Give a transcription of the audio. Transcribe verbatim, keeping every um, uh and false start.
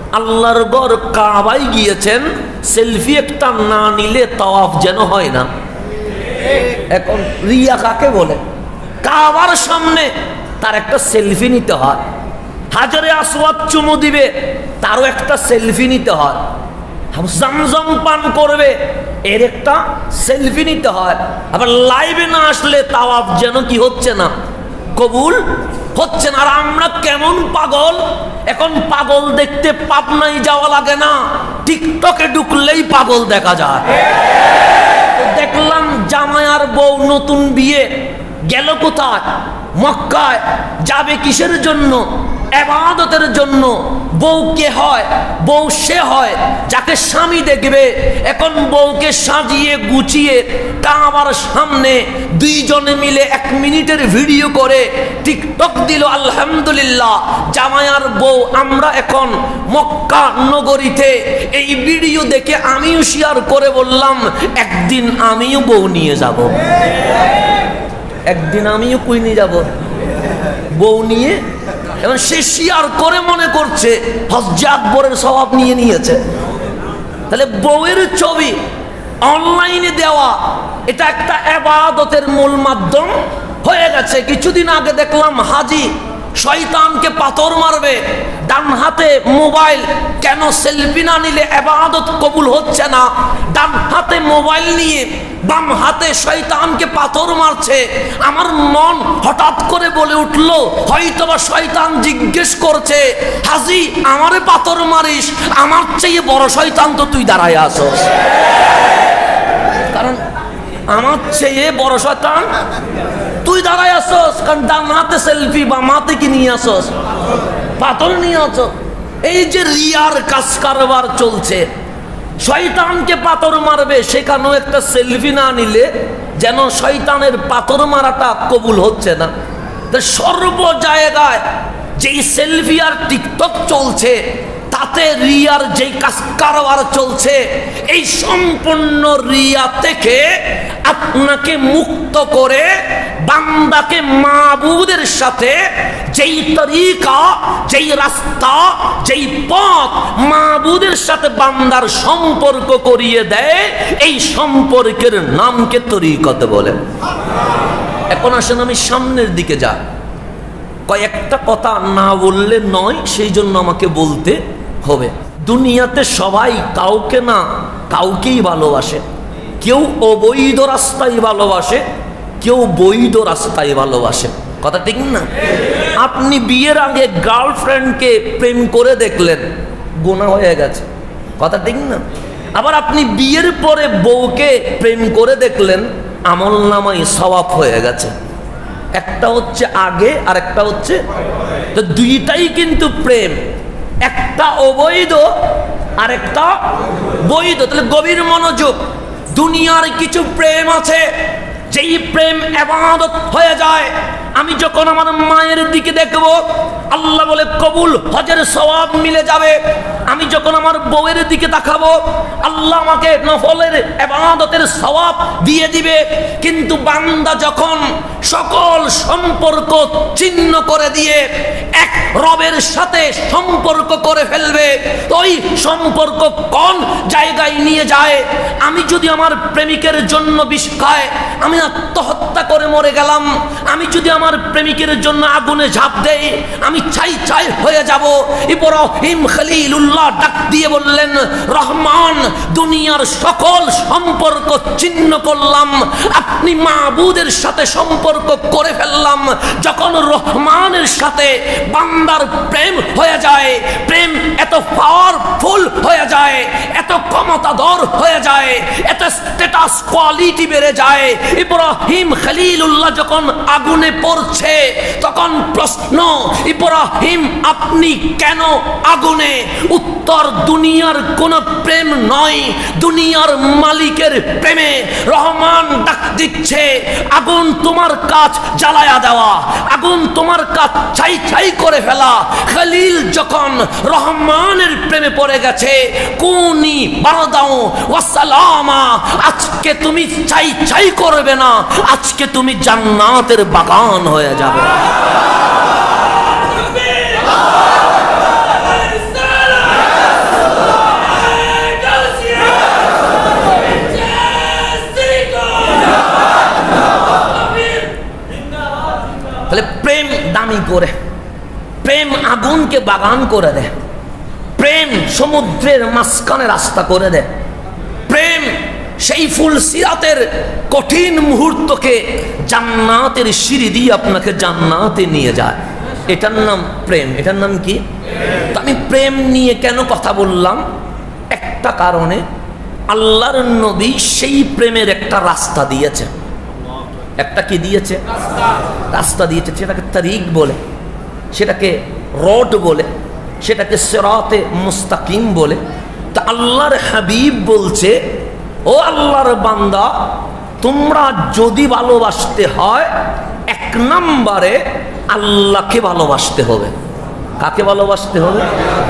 আল্লাহর ঘর কাবায় গিয়েছেন, সেলফি একটা না নিলে তাওয়াফ যেন হয় না। এখন রিয়া কাকে বলে? কাবার সামনে তার একটা সেলফি নিতে হয়, হাজারে আসওয়াদ চুমু দিবে তারও একটা সেলফি নিতে হয়, জামজাম পান করবে এর একটা সেলফি নিতে হয়। আবার লাইভে না আসলে তাওয়াফ যেন কি হচ্ছে না, কবুল হচ্ছে না। আর আমরা কেমন পাগল, এখন পাগল দেখতে পাবনায় যাওয়া লাগে না, টিকটকে ঢুকলেই পাগল দেখা যায়। দেখলাম জামাই আর বউ নতুন বিয়ে, গেল কোথায়? মক্কায়। যাবে কিসের জন্য? ইবাদতের জন্য। বউ কে হয়? বউ সে হয় যাকে স্বামী দেখবে। এখন বউকে সাজিয়ে গুছিয়ে কাবার সামনে দুইজনে মিলে এক মিনিটের ভিডিও করে টিকটক দিল। আলহামদুলিল্লাহ, জামাই আর বউ আমরা এখন মক্কা নগরীতে। এই ভিডিও দেখে আমিও শেয়ার করে বললাম একদিন আমিও বউ নিয়ে যাব, একদিন আমিও কই নিয়ে যাব, বউ নিয়ে। এবং সে শেয়ার করে মনে করছে হজ্জে আকবরের সওয়াব নিয়ে নিয়েছে। তাহলে বউয়ের ছবি অনলাইনে দেওয়া এটা একটা ইবাদতের মূল মাধ্যম হয়ে গেছে। কিছুদিন আগে দেখলাম হাজি শয়তানকে পাথর মারবে, ডান হাতে মোবাইল। কেন? সেলফি না নিলে ইবাদত কবুল হচ্ছে না। ডান হাতে মোবাইল নিয়ে বাম হাতে শয়তানকে পাথর মারছে। আমার মন হঠাৎ করে বলে উঠলো, হয়তোবা শয়তান জিজ্ঞেস করছে, হাজি আমারে পাথর মারিস, আমার চেয়ে বড় শয়তান তো তুই দাঁড়ায় আসস। কারণ আমার চেয়ে বড় শয়তান তুই দাঁড়ায় আসস, কারণ ডান হাতে সেলফি, বাম হাতে কি নিয়ে আসস? পাথর নিয়ে আসো। এই যে রিয়ার কাজ কারবার চলছে, শয়তানকে পাথর মারবে, সেখানেও একটা সেলফি না নিলে যেন শয়তানের পাথর মারাটা কবুল হচ্ছে না। সর্ব জায়গায় যেই সেলফি আর টিকটক চলছে, তাতে রিয়ার যেই কাজ কারবার চলছে, এই সম্পূর্ণ রিয়া থেকে আপনাকে মুক্ত করে বান্দাকে মাবুদের সাথে যেই তরিকা, যেই রাস্তা, যেই পথ মাবুদের সাথে বান্দার সম্পর্ক করিয়ে দেয়, এই সম্পর্কের নামকে তরিকত বলে। এখন আসেন আমি সামনের দিকে যাই। কয়েকটা কথা না বললে নয়, সেই জন্য আমাকে বলতে হবে। দুনিয়াতে সবাই কাউকে না কাউকেই ভালোবাসে। কেউ অবৈধ রাস্তায় ভালোবাসে, কেউ বৈধ রাস্তায় ভালোবাসে। কথা ঠিক না? আপনি বিয়ের আগে গার্লফ্রেন্ডকে প্রেম করে দেখলেন, গুনাহ হয়ে গেছে। কথা ঠিক না? আবার আপনি বিয়ের পরে বউকে প্রেম করে দেখলেন, আমল নামায় সওয়াব হয়ে গেছে। একটা হচ্ছে আগে আর একটা হচ্ছে, তো দুইটাই কিন্তু প্রেম, একটা অবৈধ আর একটা বৈধ। তাহলে গভীর মনোযোগ। দুনিয়ার কিছু প্রেম আছে যেই প্রেম ইবাদত হয়ে যায়। আমি যখন আমার মায়ের দিকে দেখব, আল্লাহ বলে কবুল, হজের সওয়াব মিলে যাবে। আমি যখন আমার বউয়ের দিকে তাকাবো, আল্লাহ আমাকে নফলের ইবাদতের সওয়াব দিয়ে দিবে। কিন্তু বান্দা যখন সকল সম্পর্ক ছিন্ন করে দিয়ে এক রবের সাথে সম্পর্ক করে ফেলবে, ওই সম্পর্ক কোন জায়গায় নিয়ে যায়? আমি যদি আমার প্রেমিকের জন্য বিষ খাই, আমি আত্মহত্যা করে মরে গেলাম। আমি যদি আমার প্রেমিকের জন্য আগুনে ঝাঁপ দেই, আমি ছাই ছাই হয়ে যাব। ইব্রাহিম খলিলুল্লাহ ডাক দিয়ে বললেন, রহমান, দুনিয়ার সকল সম্পর্ক ছিন্ন করলাম, আপনি মাবুদের সাথে সম্পর্ক করে ফেললাম। যখন রহমানের সাথে বান্দার প্রেম হয়ে যায়, প্রেম এত পাওয়ারফুল হয়ে যায়, এত ক্ষমতাধর হয়ে যায়, এত স্ট্যাটাস কোয়ালিটি বেড়ে যায়। ইব্রাহিম খলিলুল্লাহ যখন আগুনে পড়ছে, তখন প্রশ্ন, ইব্রাহিম আপনি কেন আগুনে? উত্তর, দুনিয়ার কোন প্রেম নয়, দুনিয়ার মালিকের প্রেমে। রহমান ডাক দিচ্ছে, আগুন তোমার কাজ জ্বালায়া দেওয়া, আগুন তোমার কাজ ছাই ছাই করে ফেলা। খলিল যখন রহমানের প্রেমে পড়ে গেছে, কুনি বারদাও ওয়াসালামা, আজকে তুমি ছাই ছাই করবে না, আজকে তুমি জান্নাতের বাগান হয়ে যাবে। জান্নাতকে বাগান করে দেয়, প্রেম সমুদ্রের মাঝখানে রাস্তা করে দেয়, প্রেম সেই ফুল সিরাতের কঠিন মুহূর্তকে জান্নাতের সিঁড়ি দিয়ে আপনাকে জান্নাতে নিয়ে যায়। এটার নাম প্রেম। এটার নাম কি? তো আমি প্রেম নিয়ে কেন কথা বললাম? একটা কারণে, আল্লাহর নবী সেই প্রেমের একটা রাস্তা দিয়েছে। একটা কি দিয়েছে? রাস্তা দিয়েছে। সেটাকে তারিক বলে, সেটাকে রোড বলে, সেটাকে সিরাতে মুস্তাকিম বলে। তা আল্লাহর হাবিব বলছে, ও আল্লাহর বান্দা, তোমরা যদি ভালোবাসতে হয় এক নম্বরে আল্লাহকে ভালোবাসতে হবে। কাকে ভালোবাসতে হবে?